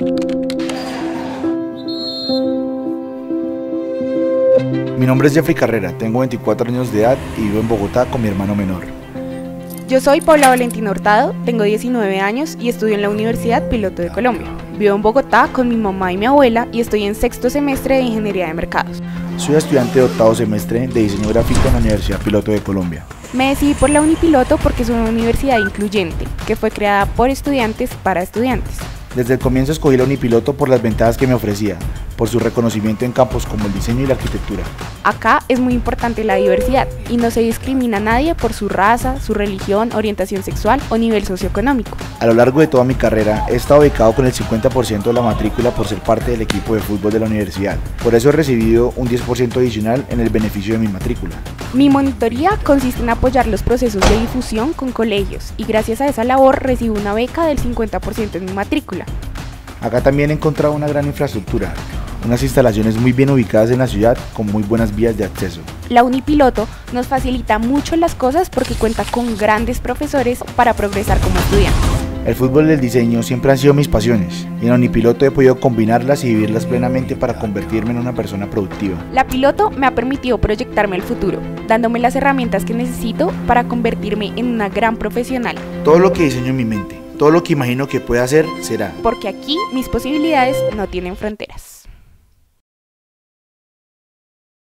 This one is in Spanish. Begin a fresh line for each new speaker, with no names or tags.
Mi nombre es Jeffrey Carrera, tengo 24 años de edad y vivo en Bogotá con mi hermano menor.
Yo soy Paula Valentina Hurtado, tengo 19 años y estudio en la Universidad Piloto de Colombia. Vivo en Bogotá con mi mamá y mi abuela y estoy en sexto semestre de Ingeniería de Mercados.
Soy estudiante de octavo semestre de Diseño Gráfico en la Universidad Piloto de Colombia.
Me decidí por la Unipiloto porque es una universidad incluyente, que fue creada por estudiantes para estudiantes.
Desde el comienzo escogí la Unipiloto por las ventajas que me ofrecía, por su reconocimiento en campos como el diseño y la arquitectura.
Acá es muy importante la diversidad y no se discrimina a nadie por su raza, su religión, orientación sexual o nivel socioeconómico.
A lo largo de toda mi carrera he estado becado con el 50% de la matrícula por ser parte del equipo de fútbol de la universidad. Por eso he recibido un 10% adicional en el beneficio de mi matrícula.
Mi monitoría consiste en apoyar los procesos de difusión con colegios y gracias a esa labor recibo una beca del 50% en mi matrícula.
Acá también he encontrado una gran infraestructura, unas instalaciones muy bien ubicadas en la ciudad con muy buenas vías de acceso.
La Unipiloto nos facilita mucho las cosas porque cuenta con grandes profesores para progresar como estudiantes.
El fútbol y el diseño siempre han sido mis pasiones y en la Unipiloto he podido combinarlas y vivirlas plenamente para convertirme en una persona productiva.
La Piloto me ha permitido proyectarme al futuro, dándome las herramientas que necesito para convertirme en una gran profesional.
Todo lo que diseño en mi mente, todo lo que imagino que pueda hacer, será.
Porque aquí mis posibilidades no tienen fronteras.